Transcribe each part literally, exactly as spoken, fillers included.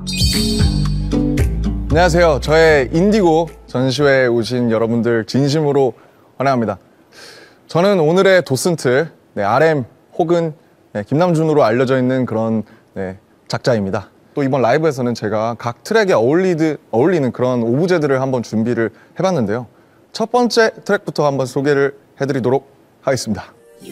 안녕하세요. 저의 인디고 전시회에 오신 여러분들 진심으로 환영합니다. 저는 오늘의 도슨트 네, 알엠 혹은 네, 김남준으로 알려져 있는 그런 네, 작자입니다. 또 이번 라이브에서는 제가 각 트랙에 어울리드, 어울리는 그런 오브제들을 한번 준비를 해봤는데요. 첫 번째 트랙부터 한번 소개를 해드리도록 하겠습니다.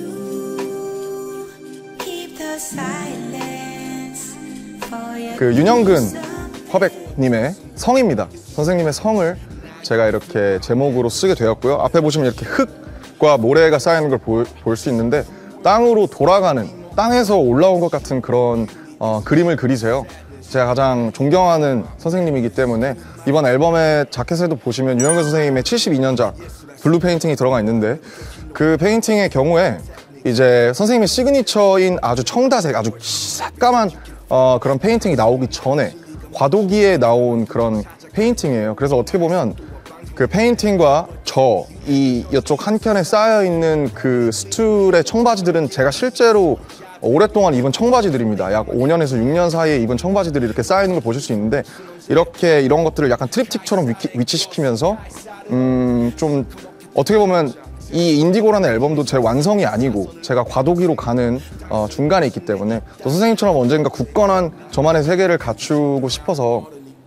그 윤영근 화백님의 성입니다. 선생님의 성을 제가 이렇게 제목으로 쓰게 되었고요. 앞에 보시면 이렇게 흙과 모래가 쌓이는 걸 볼 수 있는데 땅으로 돌아가는, 땅에서 올라온 것 같은 그런 어, 그림을 그리세요. 제가 가장 존경하는 선생님이기 때문에 이번 앨범의 자켓에도 보시면 윤영근 선생님의 칠십이 년작 블루 페인팅이 들어가 있는데 그 페인팅의 경우에 이제 선생님의 시그니처인 아주 청다색, 아주 새까만 어, 그런 페인팅이 나오기 전에 과도기에 나온 그런 페인팅이에요. 그래서 어떻게 보면 그 페인팅과 저, 이 이쪽 한켠에 쌓여있는 그 스툴의 청바지들은 제가 실제로 오랫동안 입은 청바지들입니다. 약 오 년에서 육 년 사이에 입은 청바지들이 이렇게 쌓여있는 걸 보실 수 있는데 이렇게 이런 것들을 약간 트립틱처럼 위치, 위치시키면서 음, 좀 어떻게 보면 이 인디고라는 앨범도 제 완성이 아니고 제가 과도기로 가는 어, 중간에 있기 때문에 또 선생님처럼 언젠가 굳건한 저만의 세계를 갖추고 싶어서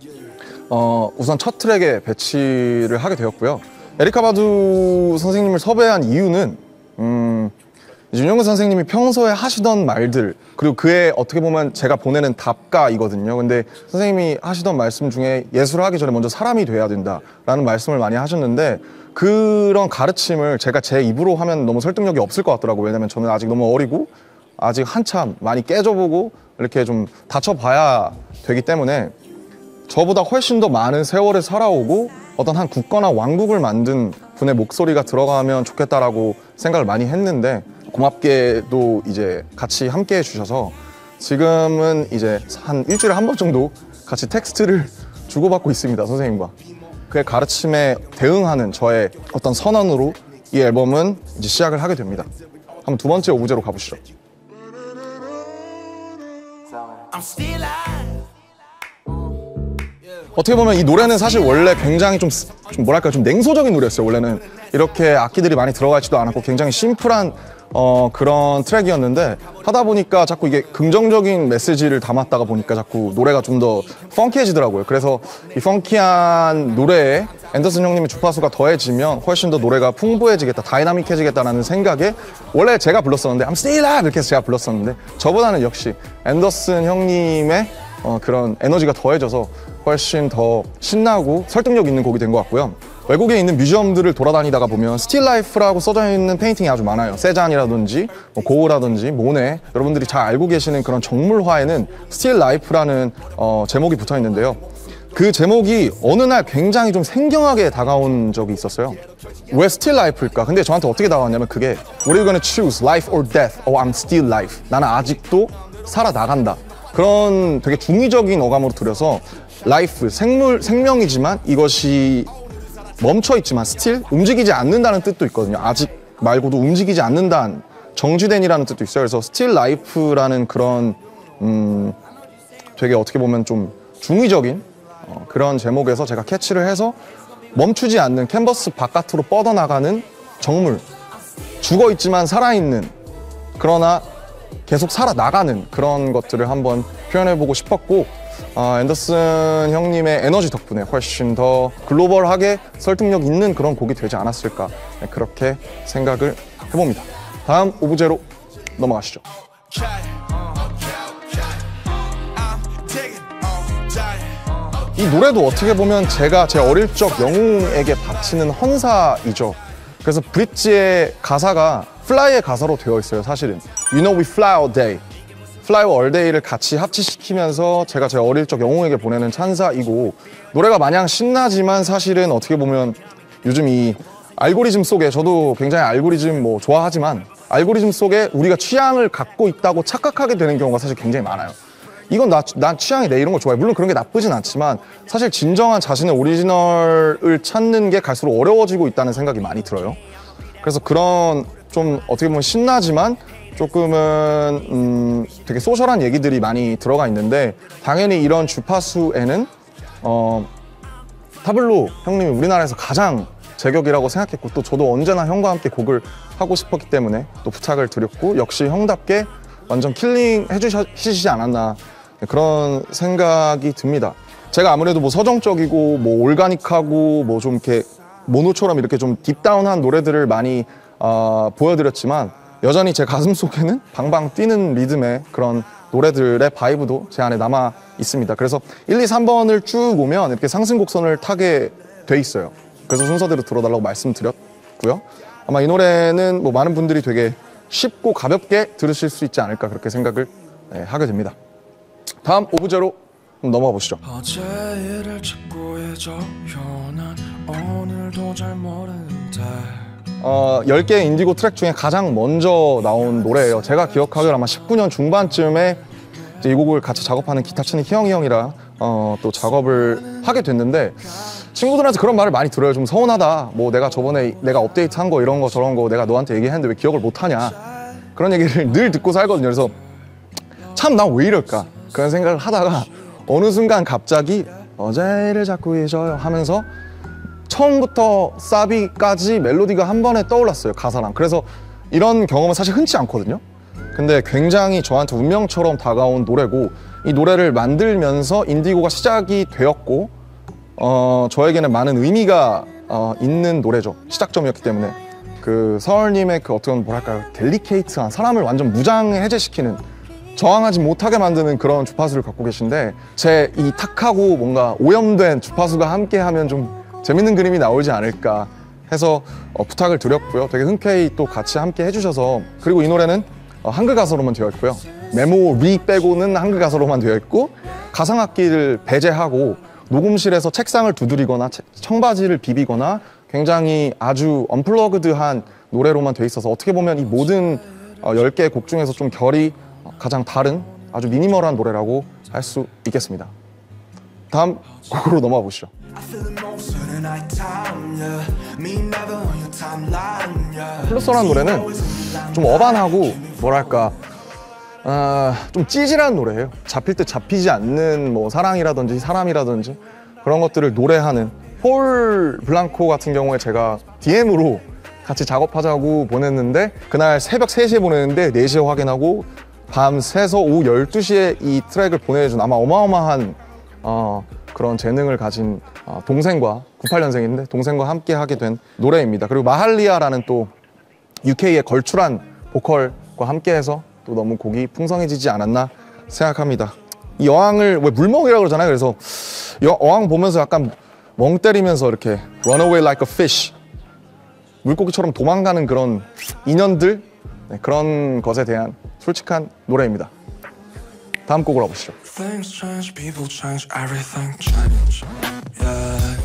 어, 우선 첫 트랙에 배치를 하게 되었고요. 에리카 바두 선생님을 섭외한 이유는 음, 윤영근 선생님이 평소에 하시던 말들 그리고 그의 어떻게 보면 제가 보내는 답가이거든요. 근데 선생님이 하시던 말씀 중에 예술을 하기 전에 먼저 사람이 돼야 된다라는 말씀을 많이 하셨는데 그런 가르침을 제가 제 입으로 하면 너무 설득력이 없을 것 같더라고요. 왜냐면 저는 아직 너무 어리고 아직 한참 많이 깨져보고 이렇게 좀 다쳐봐야 되기 때문에 저보다 훨씬 더 많은 세월을 살아오고 어떤 한 굳건한 왕국을 만든 분의 목소리가 들어가면 좋겠다라고 생각을 많이 했는데 고맙게도 이제 같이 함께 해주셔서 지금은 이제 한 일주일에 한 번 정도 같이 텍스트를 주고받고 있습니다. 선생님과. 그의 가르침에 대응하는 저의 어떤 선언으로 이 앨범은 이제 시작을 하게 됩니다. 한번 두 번째 오브제로 가보시죠. 어떻게 보면 이 노래는 사실 원래 굉장히 좀, 좀 뭐랄까 좀 냉소적인 노래였어요. 원래는 이렇게 악기들이 많이 들어가 있지도 않았고 굉장히 심플한 어, 그런 트랙이었는데 하다 보니까 자꾸 이게 긍정적인 메시지를 담았다가 보니까 자꾸 노래가 좀 더 펑키해지더라고요. 그래서 이 펑키한 노래에 앤더슨 형님의 주파수가 더해지면 훨씬 더 노래가 풍부해지겠다, 다이나믹해지겠다라는 생각에 원래 제가 불렀었는데 I'm still alive 이렇게 해서 제가 불렀었는데 저보다는 역시 앤더슨 형님의 어, 그런 에너지가 더해져서 훨씬 더 신나고 설득력 있는 곡이 된 것 같고요. 외국에 있는 뮤지엄들을 돌아다니다가 보면 Still Life라고 써져 있는 페인팅이 아주 많아요. 세잔이라든지 뭐 고우라든지 모네, 여러분들이 잘 알고 계시는 그런 정물화에는 Still Life라는 어, 제목이 붙어 있는데요. 그 제목이 어느 날 굉장히 좀 생경하게 다가온 적이 있었어요. 왜 Still Life일까? 근데 저한테 어떻게 다가왔냐면 그게 What are you gonna choose? Life or death? Oh, I'm still life. 나는 아직도 살아나간다. 그런 되게 중의적인 어감으로 들여서 라이프, 생물, 생명이지만 이것이 멈춰있지만 스틸, 움직이지 않는다는 뜻도 있거든요. 아직 말고도 움직이지 않는다는 정지된이라는 뜻도 있어요. 그래서 스틸 라이프라는 그런 음, 되게 어떻게 보면 좀 중의적인 어, 그런 제목에서 제가 캐치를 해서 멈추지 않는 캔버스 바깥으로 뻗어나가는 정물, 죽어있지만 살아있는 그러나 계속 살아나가는 그런 것들을 한번 표현해보고 싶었고 어, 앤더슨 형님의 에너지 덕분에 훨씬 더 글로벌하게 설득력 있는 그런 곡이 되지 않았을까 네, 그렇게 생각을 해봅니다. 다음 오브제로 넘어가시죠. 이 노래도 어떻게 보면 제가 제 어릴 적 영웅에게 바치는 헌사이죠. 그래서 브릿지의 가사가 Fly의 가사로 되어 있어요. 사실은 You know we fly all day, Fly all day를 같이 합치시키면서 제가 제 어릴 적 영웅에게 보내는 찬사이고 노래가 마냥 신나지만 사실은 어떻게 보면 요즘 이 알고리즘 속에 저도 굉장히 알고리즘 뭐 좋아하지만 알고리즘 속에 우리가 취향을 갖고 있다고 착각하게 되는 경우가 사실 굉장히 많아요. 이건 나, 난 취향이 내 이런 거 좋아해. 물론 그런 게 나쁘진 않지만 사실 진정한 자신의 오리지널을 찾는 게 갈수록 어려워지고 있다는 생각이 많이 들어요. 그래서 그런 좀 어떻게 보면 신나지만 조금은 음, 되게 소셜한 얘기들이 많이 들어가 있는데 당연히 이런 주파수에는 어, 타블로 형님이 우리나라에서 가장 제격이라고 생각했고 또 저도 언제나 형과 함께 곡을 하고 싶었기 때문에 또 부탁을 드렸고 역시 형답게 완전 킬링 해주시지 않았나 그런 생각이 듭니다. 제가 아무래도 뭐 서정적이고 뭐 올가닉하고 뭐 좀 이렇게 모노처럼 이렇게 좀 딥다운한 노래들을 많이 어, 보여드렸지만 여전히 제 가슴 속에는 방방 뛰는 리듬의 그런 노래들의 바이브도 제 안에 남아 있습니다. 그래서 일, 이, 삼 번을 쭉 오면 이렇게 상승 곡선을 타게 돼 있어요. 그래서 순서대로 들어달라고 말씀드렸고요. 아마 이 노래는 뭐 많은 분들이 되게 쉽고 가볍게 들으실 수 있지 않을까 그렇게 생각을 네, 하게 됩니다. 다음 오브제로 넘어가 보시죠. 어제 일을 찾고 잊어요. 난 오늘도 잘 모르는데 어, 열 개의 인디고 트랙 중에 가장 먼저 나온 노래예요. 제가 기억하기로 아마 십구 년 중반쯤에 이제 이 곡을 같이 작업하는 기타 치는 희영이 형이랑 어, 또 작업을 하게 됐는데 친구들한테 그런 말을 많이 들어요. 좀 서운하다. 뭐 내가 저번에 내가 업데이트한 거 이런 거 저런 거 내가 너한테 얘기했는데 왜 기억을 못하냐. 그런 얘기를 늘 듣고 살거든요. 그래서 참 난 왜 이럴까 그런 생각을 하다가 어느 순간 갑자기 어제를 자꾸 잊어요 하면서 처음부터 사비까지 멜로디가 한 번에 떠올랐어요. 가사랑. 그래서 이런 경험은 사실 흔치 않거든요. 근데 굉장히 저한테 운명처럼 다가온 노래고 이 노래를 만들면서 인디고가 시작이 되었고 어, 저에게는 많은 의미가 어, 있는 노래죠. 시작점이었기 때문에 그 서울님의 그 어떤 뭐랄까요 델리케이트한 사람을 완전 무장해제시키는 저항하지 못하게 만드는 그런 주파수를 갖고 계신데 제 이 탁하고 뭔가 오염된 주파수가 함께하면 좀 재밌는 그림이 나오지 않을까 해서 어, 부탁을 드렸고요. 되게 흔쾌히 또 같이 함께 해주셔서 그리고 이 노래는 어, 한글 가사로만 되어 있고요. 메모리 빼고는 한글 가사로만 되어 있고 가상악기를 배제하고 녹음실에서 책상을 두드리거나 청바지를 비비거나 굉장히 아주 언플러그드한 노래로만 되어 있어서 어떻게 보면 이 모든 어, 열 개의 곡 중에서 좀 결이 가장 다른 아주 미니멀한 노래라고 할 수 있겠습니다. 다음 곡으로 넘어가 보시죠. 플러스라는 노래는 좀 어반하고 뭐랄까 어, 좀 찌질한 노래예요. 잡힐 때 잡히지 않는 뭐 사랑이라든지 사람이라든지 그런 것들을 노래하는 폴 블랑코 같은 경우에 제가 디엠으로 같이 작업하자고 보냈는데 그날 새벽 세 시에 보냈는데 네 시에 확인하고 밤 새서 오후 열두 시에 이 트랙을 보내준 아마 어마어마한 어, 그런 재능을 가진 어, 동생과 구십팔 년생인데 동생과 함께 하게 된 노래입니다. 그리고 마할리아라는 또 유케이의 걸출한 보컬과 함께해서 또 너무 곡이 풍성해지지 않았나 생각합니다. 이 여왕을 왜 물먹이라고 그러잖아요. 그래서 여, 어왕 보면서 약간 멍 때리면서 이렇게 run away like a fish 물고기처럼 도망가는 그런 인연들 네, 그런 것에 대한 솔직한 노래입니다. 다음 곡으로 가보시죠. Things change, people change, everything change. Yeah.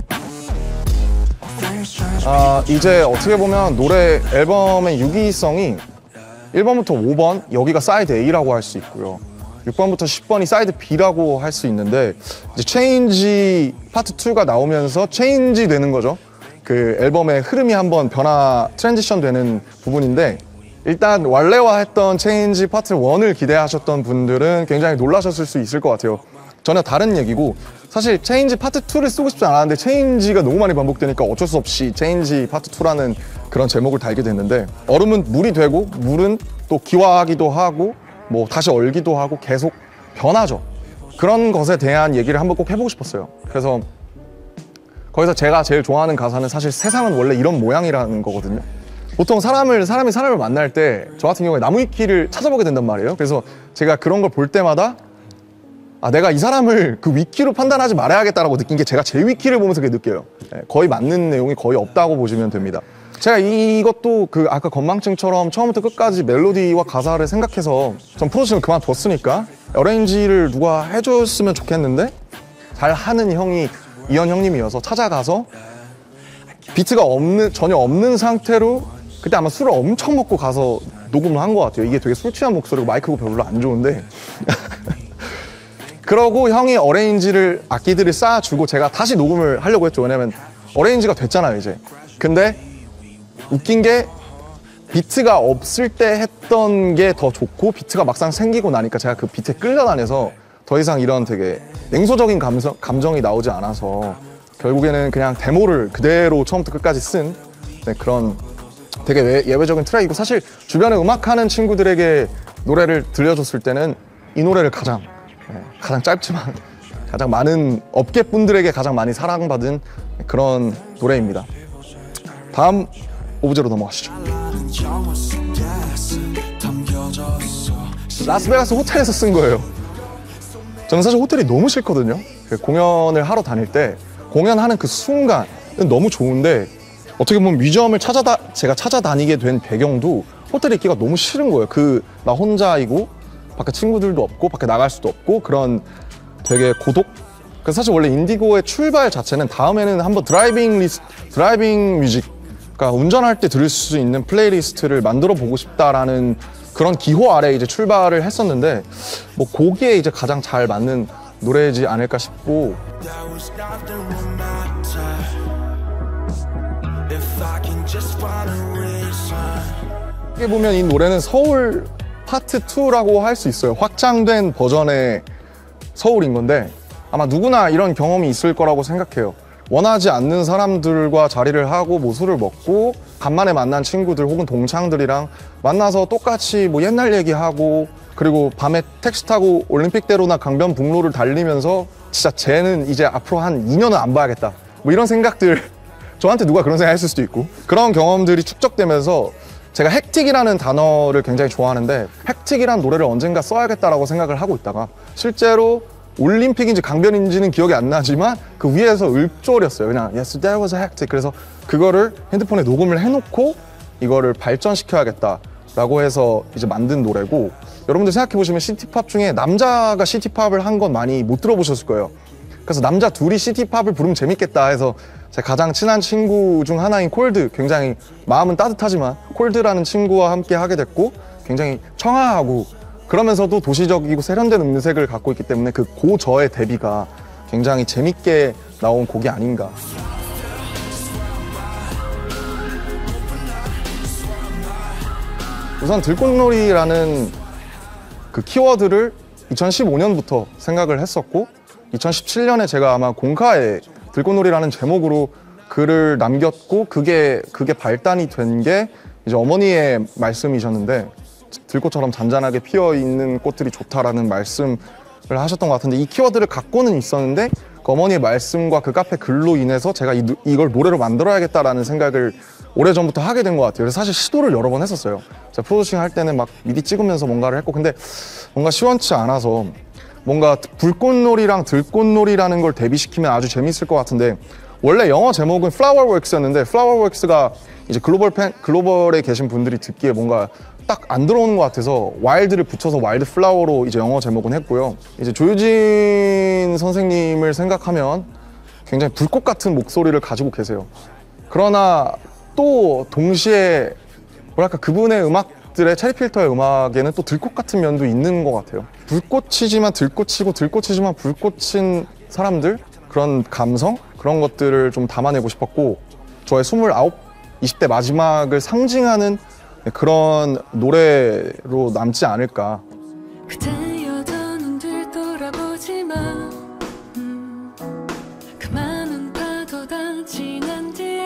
Things change, 아, 이제 어떻게 보면 노래 앨범의 유기성이 일 번부터 오 번 여기가 사이드 A라고 할 수 있고요. 육 번부터 십 번이 사이드 B라고 할 수 있는데 이제 체인지 파트 투가 나오면서 체인지 되는 거죠. 그 앨범의 흐름이 한번 변화 트랜지션 되는 부분인데 일단 원래와 했던 체인지 파트 원을 기대하셨던 분들은 굉장히 놀라셨을 수 있을 것 같아요. 전혀 다른 얘기고 사실 체인지 파트 투를 쓰고 싶지 않았는데 체인지가 너무 많이 반복되니까 어쩔 수 없이 체인지 파트 투라는 그런 제목을 달게 됐는데 얼음은 물이 되고 물은 또 기화하기도 하고 뭐 다시 얼기도 하고 계속 변하죠. 그런 것에 대한 얘기를 한번 꼭 해보고 싶었어요. 그래서 거기서 제가 제일 좋아하는 가사는 사실 세상은 원래 이런 모양이라는 거거든요. 보통 사람을, 사람이 사람을 만날 때 저 같은 경우에 나무 위키를 찾아보게 된단 말이에요. 그래서 제가 그런 걸 볼 때마다 아, 내가 이 사람을 그 위키로 판단하지 말아야겠다라고 느낀 게 제가 제 위키를 보면서 그게 느껴요. 네, 거의 맞는 내용이 거의 없다고 보시면 됩니다. 제가 이것도 그 아까 건망증처럼 처음부터 끝까지 멜로디와 가사를 생각해서 전 프로듀싱을 그만뒀으니까 어레인지를 누가 해줬으면 좋겠는데 잘 하는 형이 이현 형님이어서 찾아가서 비트가 없는, 전혀 없는 상태로 그때 아마 술을 엄청 먹고 가서 녹음을 한 것 같아요. 이게 되게 술 취한 목소리고 마이크가 별로 안 좋은데 그러고 형이 어레인지를 악기들을 쌓아주고 제가 다시 녹음을 하려고 했죠. 왜냐면 어레인지가 됐잖아요 이제. 근데 웃긴 게 비트가 없을 때 했던 게 더 좋고 비트가 막상 생기고 나니까 제가 그 비트에 끌려다녀서 더 이상 이런 되게 냉소적인 감성, 감정이 나오지 않아서 결국에는 그냥 데모를 그대로 처음부터 끝까지 쓴 네, 그런 되게 외, 예외적인 트랙이고, 사실 주변에 음악하는 친구들에게 노래를 들려줬을 때는 이 노래를 가장 네, 가장 짧지만 가장 많은 업계 분들에게 가장 많이 사랑받은 그런 노래입니다. 다음 오브제로 넘어가시죠. 라스베가스 호텔에서 쓴 거예요. 저는 사실 호텔이 너무 싫거든요. 공연을 하러 다닐 때 공연하는 그 순간 너무 좋은데, 어떻게 보면 뮤지엄을 찾아다 제가 찾아다니게 된 배경도 호텔에 있기가 너무 싫은 거예요. 그 나 혼자이고 밖에 친구들도 없고 밖에 나갈 수도 없고 그런 되게 고독. 그래서 사실 원래 인디고의 출발 자체는 다음에는 한번 드라이빙 리스 드라이빙 뮤직, 그러니까 운전할 때 들을 수 있는 플레이리스트를 만들어 보고 싶다라는 그런 기호 아래 이제 출발을 했었는데, 뭐 거기에 이제 가장 잘 맞는 노래이지 않을까 싶고. 어떻게 보면 이 노래는 서울 파트 투라고 할 수 있어요. 확장된 버전의 서울인 건데, 아마 누구나 이런 경험이 있을 거라고 생각해요. 원하지 않는 사람들과 자리를 하고 뭐 술을 먹고 간만에 만난 친구들 혹은 동창들이랑 만나서 똑같이 뭐 옛날 얘기하고, 그리고 밤에 택시 타고 올림픽대로나 강변북로를 달리면서 진짜 쟤는 이제 앞으로 한 이 년은 안 봐야겠다, 뭐 이런 생각들, 저한테 누가 그런 생각 했을 수도 있고, 그런 경험들이 축적되면서 제가 헥틱이라는 단어를 굉장히 좋아하는데, 헥틱이란 노래를 언젠가 써야겠다라고 생각을 하고 있다가 실제로 올림픽인지 강변인지는 기억이 안 나지만 그 위에서 읊조렸어요. 그냥 Yes, that was hectic. 그래서 그거를 핸드폰에 녹음을 해놓고 이거를 발전시켜야겠다라고 해서 이제 만든 노래고, 여러분들 생각해보시면 시티팝 중에 남자가 시티팝을 한 건 많이 못 들어보셨을 거예요. 그래서 남자 둘이 시티팝을 부르면 재밌겠다 해서 제 가장 친한 친구 중 하나인 콜드, 굉장히 마음은 따뜻하지만 콜드라는 친구와 함께 하게 됐고, 굉장히 청아하고 그러면서도 도시적이고 세련된 음색을 갖고 있기 때문에 그 고저의 대비가 굉장히 재밌게 나온 곡이 아닌가. 우선 들꽃놀이라는 그 키워드를 이천십오 년부터 생각을 했었고, 이천십칠 년에 제가 아마 공카에 들꽃놀이라는 제목으로 글을 남겼고, 그게 그게 발단이 된 게 이제 어머니의 말씀이셨는데, 들꽃처럼 잔잔하게 피어있는 꽃들이 좋다라는 말씀을 하셨던 것 같은데, 이 키워드를 갖고는 있었는데 그 어머니의 말씀과 그 카페 글로 인해서 제가 이, 이걸 노래로 만들어야겠다라는 생각을 오래전부터 하게 된 것 같아요. 그래서 사실 시도를 여러 번 했었어요. 제가 프로듀싱 할 때는 막 미디 찍으면서 뭔가를 했고, 근데 뭔가 시원치 않아서, 뭔가 불꽃놀이랑 들꽃놀이라는 걸 대비시키면 아주 재밌을 것 같은데, 원래 영어 제목은 Flowerworks였는데 Flowerworks가 이제 글로벌 팬, 글로벌에 계신 분들이 듣기에 뭔가 딱 안 들어오는 것 같아서 와일드를 붙여서 와일드 플라워로 이제 영어 제목은 했고요. 이제 조유진 선생님을 생각하면 굉장히 불꽃 같은 목소리를 가지고 계세요. 그러나 또 동시에 뭐랄까 그분의 음악들의 체리필터의 음악에는 또 들꽃 같은 면도 있는 것 같아요. 불꽃이지만 들꽃이고 들꽃이지만 불꽃인 사람들, 그런 감성, 그런 것들을 좀 담아내고 싶었고, 저의 스물아홉, 이십 대 마지막을 상징하는 그런 노래로 남지 않을까. 그대 여전히 뒤돌아보지 마. 음, 그 많은 파도 다 지난 뒤에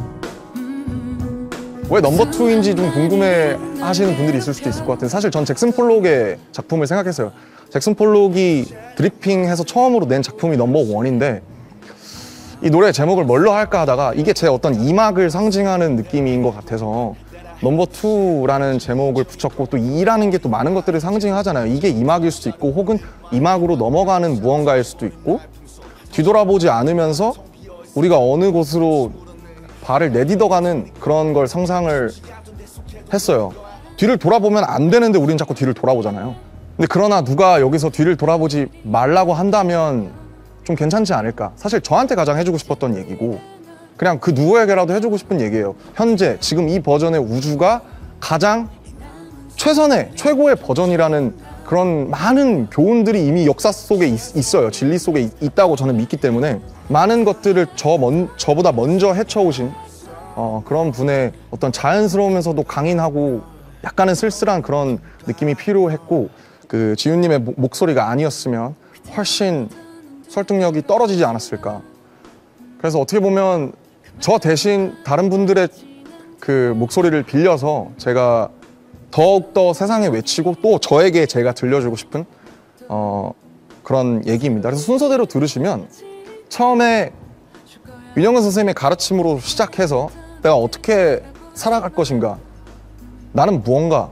음, 왜 넘버투인지 좀 궁금해 하시는 분들이 있을 수도 있을 것 같은데, 사실 전 잭슨 폴록의 작품을 생각했어요. 잭슨 폴록이 드리핑해서 처음으로 낸 작품이 넘버원인데, 이 노래 제목을 뭘로 할까 하다가 이게 제 어떤 이막을 상징하는 느낌인 것 같아서 넘버투라는 제목을 붙였고, 또 이라는 게 또 많은 것들을 상징하잖아요. 이게 이막일 수도 있고, 혹은 이막으로 넘어가는 무언가일 수도 있고, 뒤돌아보지 않으면서 우리가 어느 곳으로 발을 내딛어가는 그런 걸 상상을 했어요. 뒤를 돌아보면 안 되는데 우린 자꾸 뒤를 돌아보잖아요. 근데 그러나 누가 여기서 뒤를 돌아보지 말라고 한다면 좀 괜찮지 않을까. 사실 저한테 가장 해주고 싶었던 얘기고, 그냥 그 누구에게라도 해주고 싶은 얘기예요. 현재 지금 이 버전의 우주가 가장 최선의 최고의 버전이라는 그런 많은 교훈들이 이미 역사 속에 있, 있어요. 진리 속에 있, 있다고 저는 믿기 때문에, 많은 것들을 저 먼, 저보다 먼저 헤쳐오신 어, 그런 분의 어떤 자연스러우면서도 강인하고 약간은 쓸쓸한 그런 느낌이 필요했고 그 지훈님의 모- 목소리가 아니었으면 훨씬 설득력이 떨어지지 않았을까. 그래서 어떻게 보면 저 대신 다른 분들의 그 목소리를 빌려서 제가 더욱더 세상에 외치고 또 저에게 제가 들려주고 싶은 어, 그런 얘기입니다. 그래서 순서대로 들으시면 처음에 윤영근 선생님의 가르침으로 시작해서 내가 어떻게 살아갈 것인가, 나는 무언가,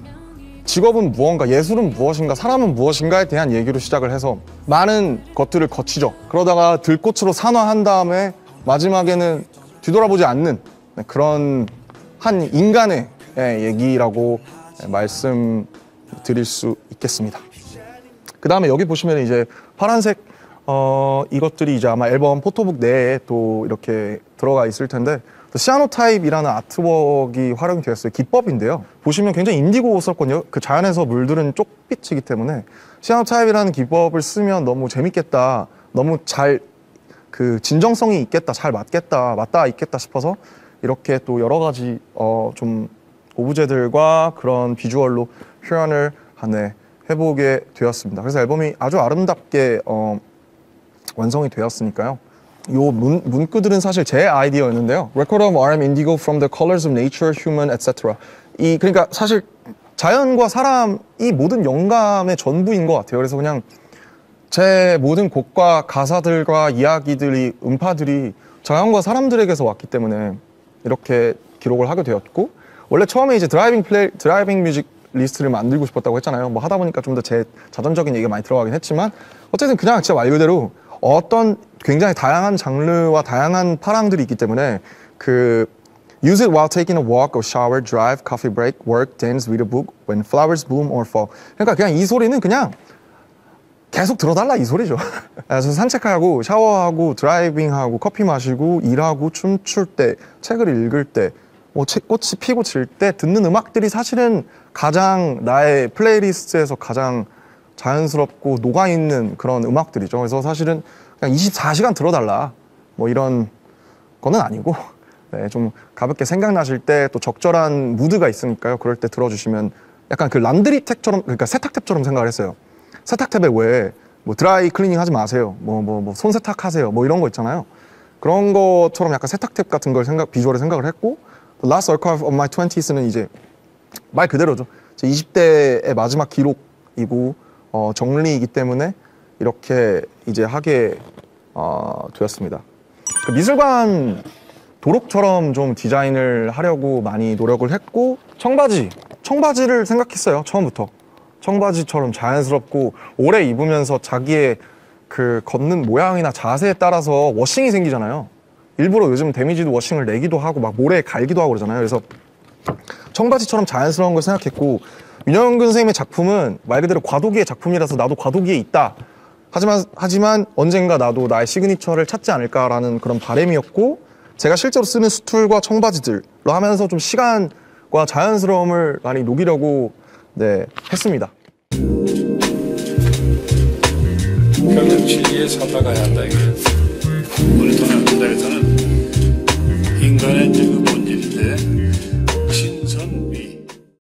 직업은 무언가, 예술은 무엇인가, 사람은 무엇인가에 대한 얘기로 시작을 해서 많은 것들을 거치죠. 그러다가 들꽃으로 산화한 다음에 마지막에는 뒤돌아보지 않는 그런 한 인간의 얘기라고 말씀드릴 수 있겠습니다. 그 다음에 여기 보시면 이제 파란색 어, 이것들이 이제 아마 앨범 포토북 내에 또 이렇게 들어가 있을 텐데 시아노타입이라는 아트웍이 활용이 되었어요. 기법인데요. 보시면 굉장히 인디고스럽거든요. 그 자연에서 물들은 쪽빛이기 때문에 시아노타입이라는 기법을 쓰면 너무 재밌겠다, 너무 잘 그 진정성이 있겠다, 잘 맞겠다, 맞닿아 있겠다 싶어서 이렇게 또 여러 가지 어, 좀 오브제들과 그런 비주얼로 표현을 네, 해보게 되었습니다. 그래서 앨범이 아주 아름답게 어, 완성이 되었으니까요. 요 문, 문구들은 사실 제 아이디어였는데요. Record of R M Indigo from the colors of nature, human, et cetera. 이 그러니까 사실 자연과 사람이 모든 영감의 전부인 것 같아요. 그래서 그냥 제 모든 곡과 가사들과 이야기들이 음파들이 자연과 사람들에게서 왔기 때문에 이렇게 기록을 하게 되었고 원래 처음에 이제 드라이빙 플레이 드라이빙 뮤직 리스트를 만들고 싶었다고 했잖아요. 뭐 하다 보니까 좀 더 제 자전적인 얘기가 많이 들어가긴 했지만 어쨌든 그냥 진짜 말 그대로 어떤 굉장히 다양한 장르와 다양한 파랑들이 있기 때문에 그 Use it while taking a walk or shower, drive, coffee break, work, dance, read a book, when flowers bloom or fall. 그러니까 그냥 이 소리는 그냥 계속 들어달라 이 소리죠. 그래서 산책하고 샤워하고 드라이빙하고 커피 마시고 일하고 춤출 때 책을 읽을 때 뭐 꽃이 피고 질 때 듣는 음악들이 사실은 가장 나의 플레이리스트에서 가장 자연스럽고 녹아있는 그런 음악들이죠. 그래서 사실은 그냥 이십사 시간 들어달라 뭐 이런 거는 아니고 네, 좀 가볍게 생각나실 때 또 적절한 무드가 있으니까요. 그럴 때 들어주시면 약간 그 람드리 탭처럼 그러니까 세탁탭처럼 생각을 했어요. 세탁탭에 왜 뭐 드라이 클리닝 하지 마세요. 뭐 뭐 뭐 손세탁 하세요. 뭐 이런 거 있잖아요. 그런 것처럼 약간 세탁탭 같은 걸 생각 비주얼에 생각을 했고 Last Archive of My 트웬티스는 이제 말 그대로죠. 제 이십 대의 마지막 기록이고 어, 정리이기 때문에 이렇게 이제 하게 어, 되었습니다. 그 미술관 도록처럼 좀 디자인을 하려고 많이 노력을 했고 청바지, 청바지를 생각했어요. 처음부터. 청바지처럼 자연스럽고 오래 입으면서 자기의 그 걷는 모양이나 자세에 따라서 워싱이 생기잖아요. 일부러 요즘 데미지도 워싱을 내기도 하고 막 모래에 갈기도 하고 그러잖아요. 그래서 청바지처럼 자연스러운 걸 생각했고 윤영근 선생님의 작품은 말 그대로 과도기의 작품이라서 나도 과도기에 있다. 하지만 하지만 언젠가 나도 나의 시그니처를 찾지 않을까라는 그런 바람이었고 제가 실제로 쓰는 스툴과 청바지들로 하면서 좀 시간과 자연스러움을 많이 녹이려고 네, 했습니다. 결국 진리에 살아가야 한다 이게. 우리 돈 안 준다 해서는 인간의 지금